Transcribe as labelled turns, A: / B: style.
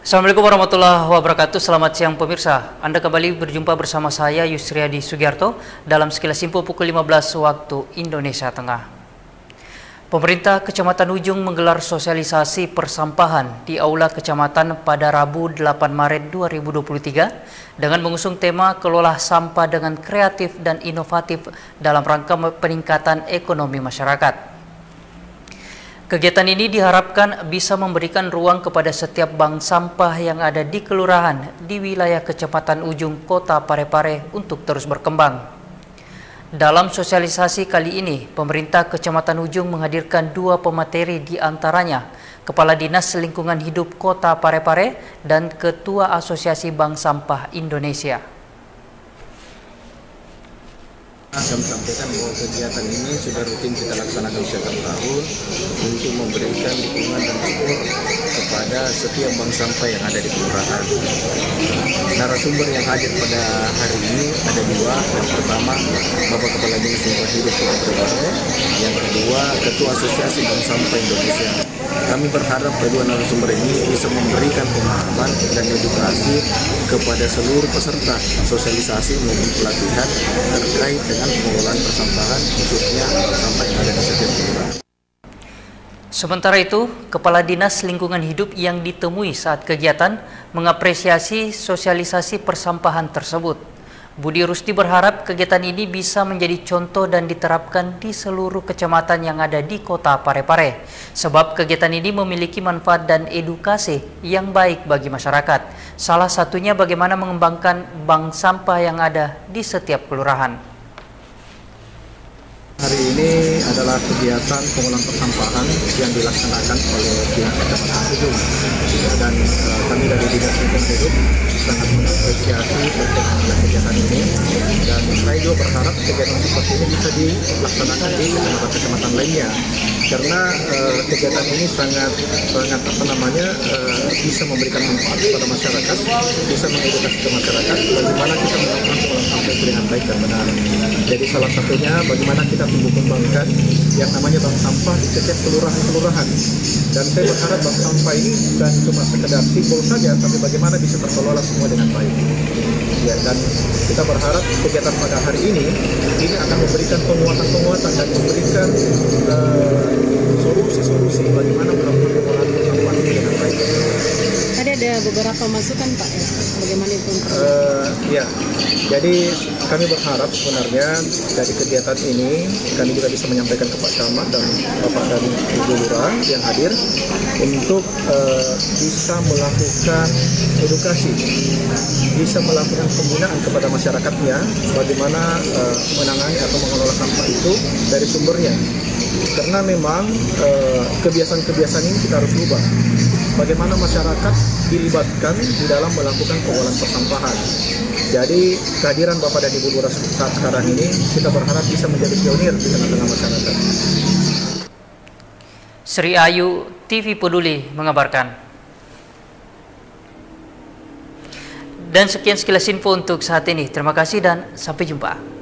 A: Assalamualaikum warahmatullahi wabarakatuh. Selamat siang pemirsa. Anda kembali berjumpa bersama saya Yusriadi Sugiarto dalam Sekilas Info pukul 15 waktu Indonesia Tengah. Pemerintah Kecamatan Ujung menggelar sosialisasi persampahan di Aula Kecamatan pada Rabu 8 Maret 2023 dengan mengusung tema Kelola Sampah dengan Kreatif dan Inovatif dalam rangka peningkatan ekonomi masyarakat. Kegiatan ini diharapkan bisa memberikan ruang kepada setiap bank sampah yang ada di kelurahan di wilayah Kecamatan Ujung, Kota Parepare untuk terus berkembang. Dalam sosialisasi kali ini, pemerintah Kecamatan Ujung menghadirkan dua pemateri, di antaranya Kepala Dinas Lingkungan Hidup Kota Parepare dan Ketua Asosiasi Bank Sampah Indonesia.
B: Kami sampaikan bahwa kegiatan ini sudah rutin kita laksanakan setiap tahun untuk memberikan dukungan dan support kepada setiap bank sampah yang ada di kelurahan. Narasumber yang hadir pada hari ini ada dua. Yang pertama, Bapak Kepala Dinas Lingkungan Hidup Kota Parepare. Yang kedua, Ketua Asosiasi Bank Sampah Indonesia. Kami berharap kedua narasumber ini bisa memberikan pemahaman dan edukasi kepada seluruh peserta sosialisasi maupun pelatihan terkait dengan pengelolaan persampahan, khususnya sampah yang ada di setiap kelurahan.
A: Sementara itu, Kepala Dinas Lingkungan Hidup yang ditemui saat kegiatan mengapresiasi sosialisasi persampahan tersebut. Budi Rusti berharap kegiatan ini bisa menjadi contoh dan diterapkan di seluruh kecamatan yang ada di Kota Parepare, sebab kegiatan ini memiliki manfaat dan edukasi yang baik bagi masyarakat. Salah satunya bagaimana mengembangkan bank sampah yang ada di setiap kelurahan.
B: Hari ini adalah kegiatan pengolahan persampahan yang dilaksanakan oleh pihak Kecamatan Ujung, dan kami dari Dinas Lingkungan Hidup sangat mengapresiasi terkait kegiatan ini, dan saya juga berharap kegiatan seperti ini bisa dilaksanakan di kecamatan-kecamatan lainnya, karena kegiatan ini sangat bisa memberikan manfaat kepada masyarakat, bisa mengedukasi ke masyarakat bagaimana kita melakukan pengolahan sampah dengan baik dan benar. Jadi salah satunya bagaimana kita tumbuh kembangkan yang namanya bank sampah di setiap kelurahan-kelurahan. Dan saya berharap bank sampah ini bukan cuma sekedar simbol saja, tapi bagaimana bisa terkelola semua dengan baik. Ya, dan kita berharap kegiatan pada hari ini akan memberikan penguatan dan memberikan solusi-solusi bagaimana melakukan pengolahan sampah ini dengan baik.
C: Tadi ada beberapa masukan Pak ya, bagaimana itu?
B: Ya, jadi kami berharap sebenarnya dari kegiatan ini kami juga bisa menyampaikan ke Pak Camat dan Bapak dan Ibu Lurah yang hadir untuk bisa melakukan edukasi, bisa melakukan pembinaan kepada masyarakatnya bagaimana menangani atau mengelola sampah itu dari sumbernya. Karena memang kebiasaan-kebiasaan ini kita harus ubah. Bagaimana masyarakat dilibatkan di dalam melakukan pengolahan persampahan. Jadi kehadiran Bapak dan Ibu Lurah saat sekarang ini kita berharap bisa menjadi pionir di tengah-tengah masyarakat.
A: Sri Ayu, TV Peduli mengabarkan. Dan sekian Sekilas Info untuk saat ini. Terima kasih dan sampai jumpa.